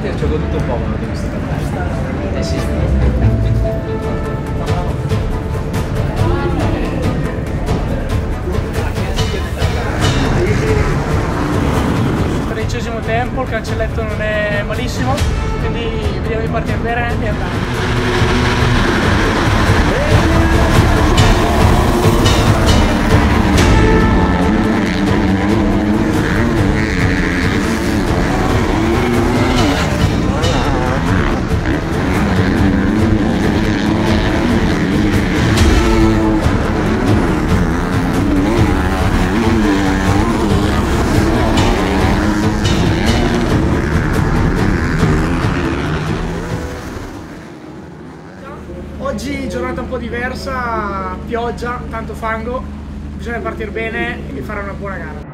infatti ci ho goduto un po' quando ho visto per Eh sì. Tredicesimo tempo, il cancelletto non è malissimo, quindi vediamo di partire bene e andare. Oggi giornata un po' diversa, pioggia, tanto fango, bisogna partire bene e fare una buona gara.